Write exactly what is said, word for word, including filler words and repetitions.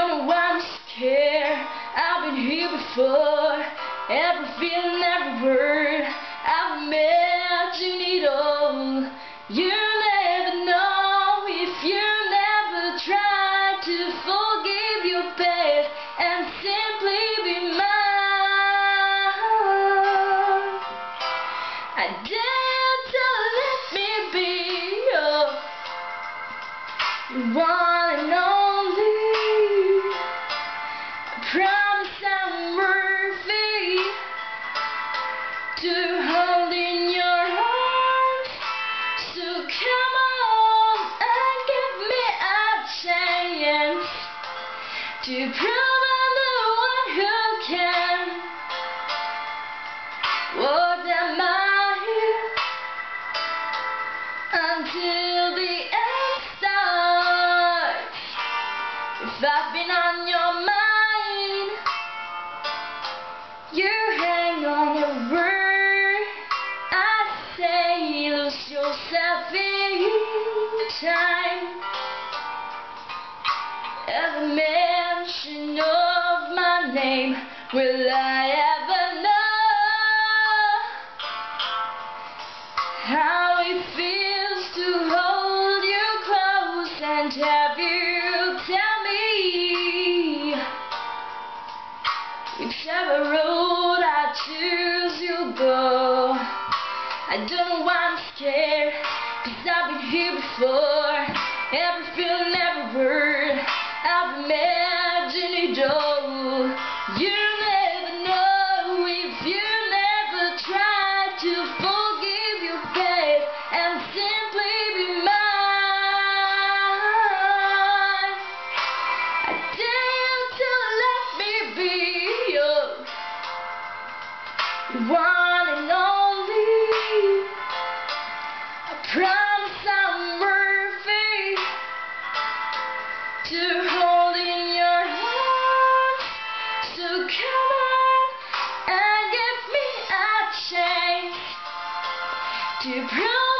don't know why I'm scared. I've been here before. Every feeling, every word, I've imagined it all. You never know if you never try to forgive your past and simply be mine. I dare to let me be your one and only. I promise I'm worthy to hold in your arms. So come on and give me a chance to prove I'm the one who can. What am I here until the end starts? If I've been on your mind, you hang on your word. I say lose yourself in time. Every mention of my name, will I ever know how it feels to hold you close and have you tell me whichever road I choose you go. I don't know why I'm scared, 'cause I've been here before. Every feeling, every word, I've imagined it all. You never know if you never try to forgive your past and simply be mine. I dare you to let me be yours, one and only. I promise I'm worthy to hold in your arms. So come on and give me a chance to prove